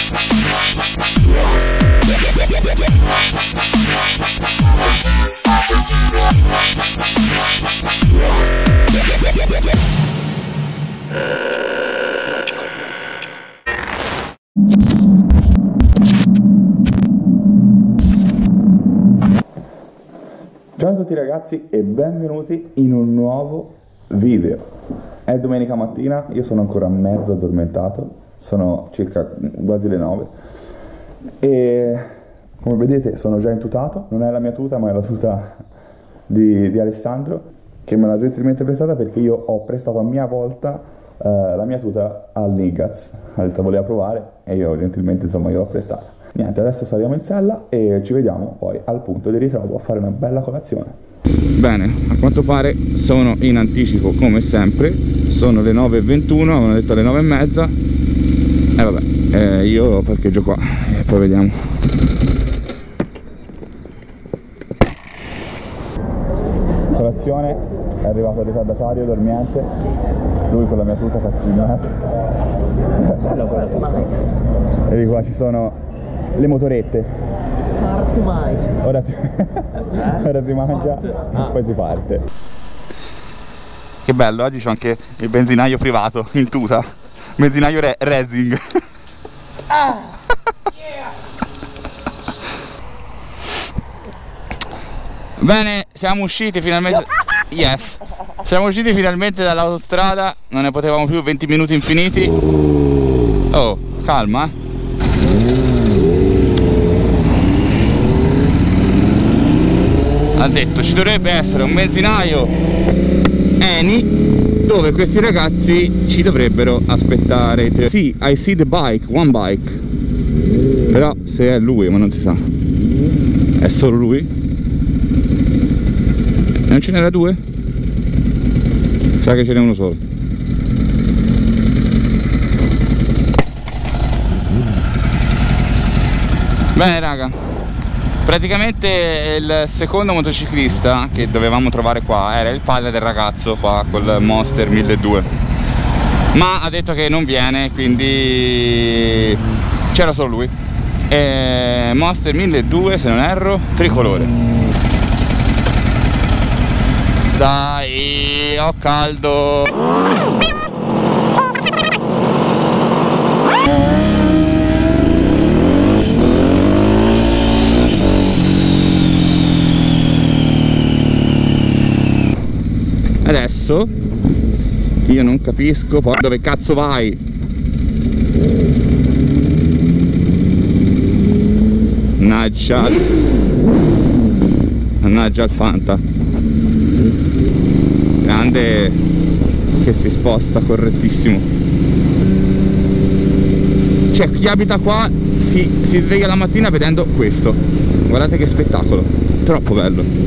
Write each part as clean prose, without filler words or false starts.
Ciao a tutti ragazzi e benvenuti in un nuovo video. È domenica mattina, io sono ancora mezzo addormentato, sono circa quasi le 9 e come vedete sono già intutato. Non è la mia tuta ma è la tuta di Alessandro, che me l'ha gentilmente prestata perché io ho prestato a mia volta la mia tuta al Nigaz. Ha detto voleva provare e io gentilmente insomma gliel'ho prestata. Niente, adesso saliamo in sella e ci vediamo poi al punto di ritrovo a fare una bella colazione. Bene, a quanto pare sono in anticipo come sempre, sono le 9:21, avevano detto alle 9:30 e vabbè, io parcheggio qua e poi vediamo. Colazione, è arrivato il ritardatario dormiente, lui con la mia tuta cazzina. E di qua ci sono le motorette. Ora si, ora si mangia e poi si parte. Che bello, oggi c'ho anche il benzinaio privato in tuta. Benzinaio Rezing. Bene, siamo usciti finalmente. Yes. Siamo usciti finalmente dall'autostrada. Non ne potevamo più, 20 minuti infiniti. Oh, calma. Ha detto ci dovrebbe essere un benzinaio Eni dove questi ragazzi ci dovrebbero aspettare. Sì, I see the bike, one bike. Però se è lui, ma non si sa. È solo lui? Non ce n'era due? Sa che ce n'è uno solo. Bene raga, praticamente il secondo motociclista che dovevamo trovare qua era il padre del ragazzo qua col Monster 1200, ma ha detto che non viene, quindi c'era solo lui. Monster 1200 se non erro, tricolore. Dai, ho caldo. Adesso io non capisco poi dove cazzo vai. Mannaggia il Fanta. Grande che si sposta, correttissimo. Cioè chi abita qua si sveglia la mattina vedendo questo. Guardate che spettacolo, troppo bello.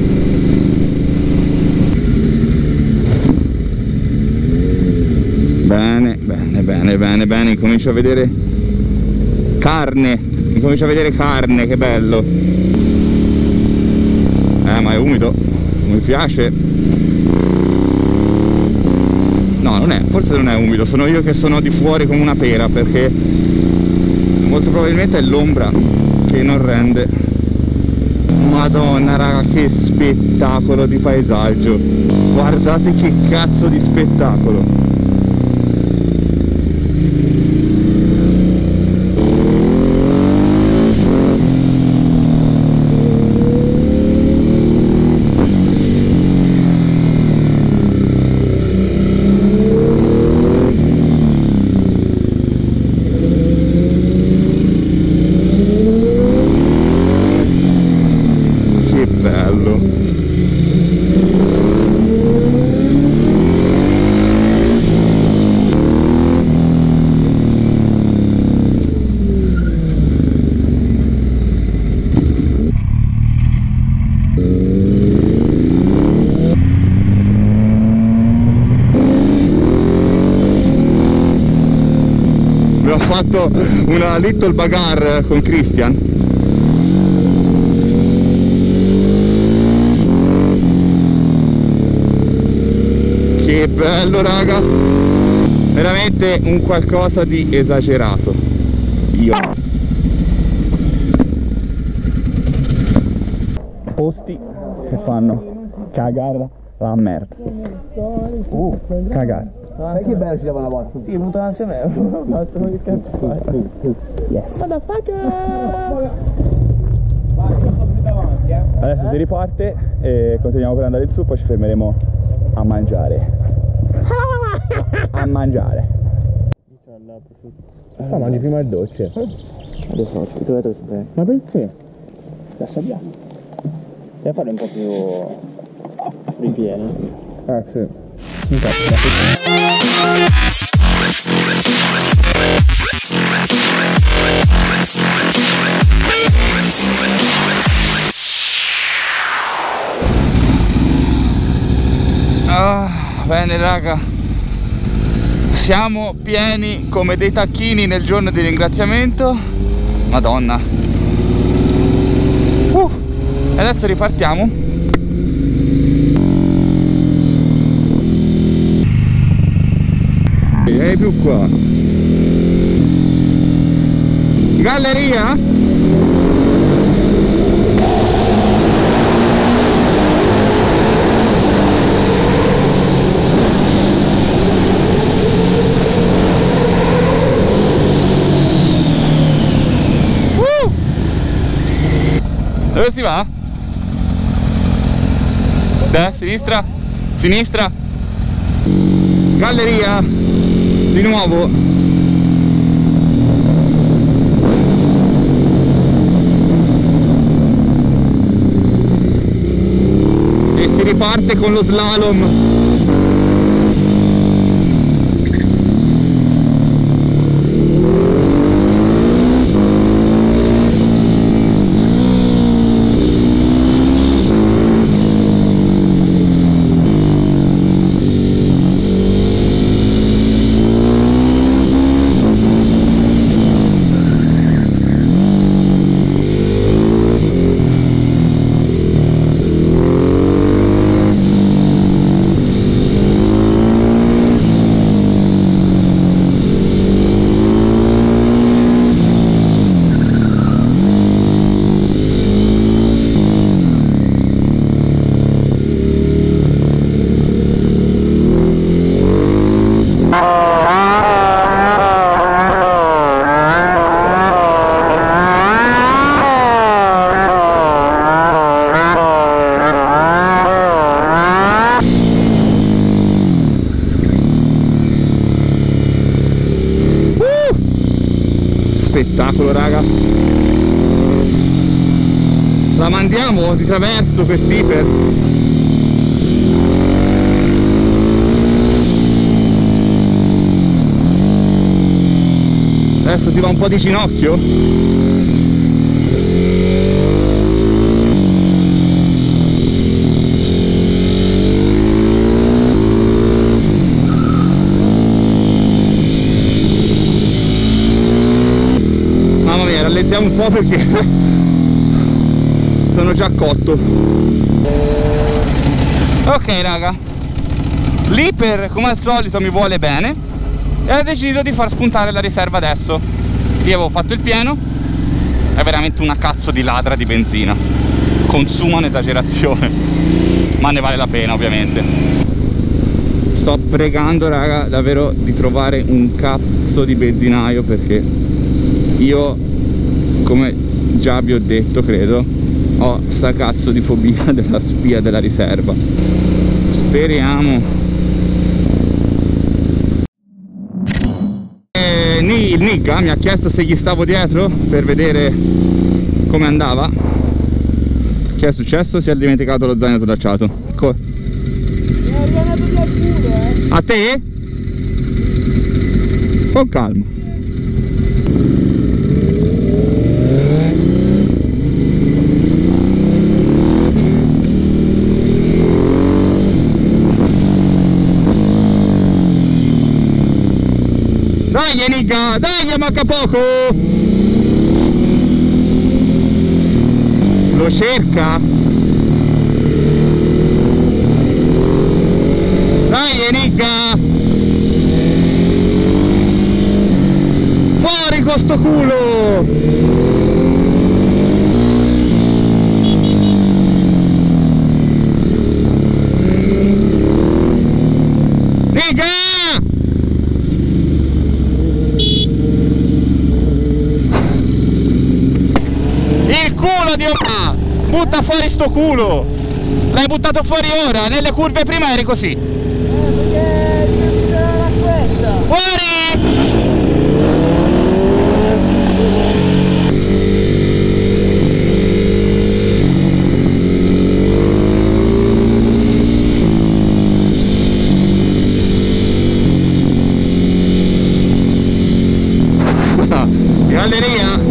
Bene, incomincio a vedere carne, che bello. Ma è umido, mi piace. No, non è, forse non è umido, sono io che sono di fuori come una pera, perché molto probabilmente è l'ombra che non rende. Madonna raga, che spettacolo di paesaggio, guardate che cazzo di spettacolo. Fatto una little bagarre con Christian. Che bello raga, veramente un qualcosa di esagerato. io. Posti che fanno cagare la merda. Cagare. Sai che bello ci dava una volta? Sì, è venuto davanti a me. Basta, che cazzo fai? Yes. Motherfucker! Adesso si riparte e continuiamo per andare su, poi ci fermeremo a mangiare. A mangiare. Ah, mangi prima il dolce. Adesso faccio, dovete lo sapere. Ma perché? La assaggiamo. Devi fare un po' più ripieni. Ah sì. Bene raga, siamo pieni come dei tacchini nel giorno di ringraziamento. Madonna. E adesso ripartiamo. Ehi più qua. Galleria? Dove si va? Sinistra? Sinistra? Galleria! Di nuovo! E si riparte con lo slalom! Spettacolo raga, la mandiamo di traverso quest'iper. Adesso si va un po' di ginocchio. Mamma mia, rallentiamo un po' perché sono già cotto. Ok raga, l'Iper come al solito mi vuole bene e ho deciso di far spuntare la riserva adesso. Io avevo fatto il pieno, è veramente una cazzo di ladra di benzina, consuma un'esagerazione, ma ne vale la pena ovviamente. Sto pregando raga davvero di trovare un cazzo di benzinaio, perché io, come già vi ho detto credo, ho sta cazzo di fobia della spia della riserva. Speriamo. Il Nigga mi ha chiesto se gli stavo dietro per vedere come andava. Che è successo? Si è dimenticato lo zaino slacciato. Mi è arrivato via il culo, A te? Con calma. Dai Nigga, dai, manca poco! Lo cerca? Dai Nigga! Fuori con sto culo! Il culo di Oma! Butta fuori sto culo! L'hai buttato fuori ora, nelle curve prima eri così! Perché bisogna la fretta! Fuori! Galleria!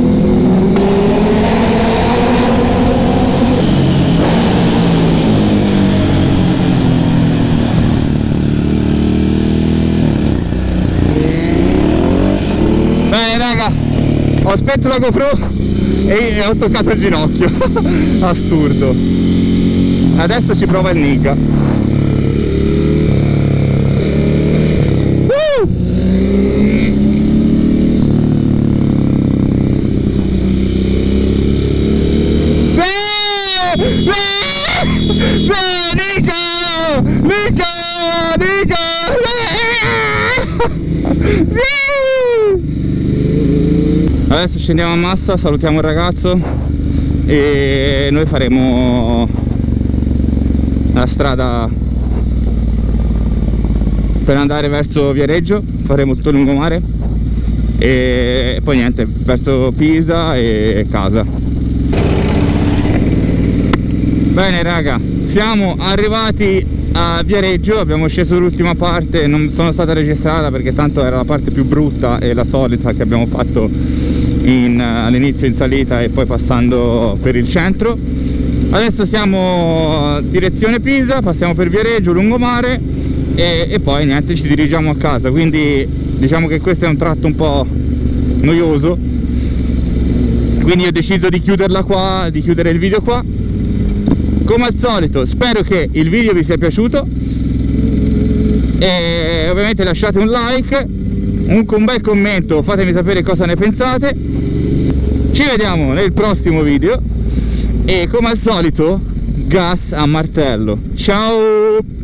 Bene raga, ho spento la GoPro e ho toccato il ginocchio. Assurdo. Adesso ci prova il Niga. Adesso scendiamo a Massa, salutiamo il ragazzo e noi faremo la strada per andare verso Viareggio, faremo tutto il lungomare e poi niente, verso Pisa e casa. Bene raga, siamo arrivati a Viareggio, abbiamo sceso l'ultima parte, non sono stata registrata perché tanto era la parte più brutta e la solita che abbiamo fatto all'inizio in salita e poi passando per il centro. Adesso siamo direzione Pisa, passiamo per Viareggio, lungomare e poi niente, ci dirigiamo a casa, quindi diciamo che questo è un tratto un po' noioso, quindi ho deciso di chiuderla qua, di chiudere il video qua. Come al solito spero che il video vi sia piaciuto e ovviamente lasciate un like, un bel commento, fatemi sapere cosa ne pensate. Ci vediamo nel prossimo video e come al solito gas a martello. Ciao!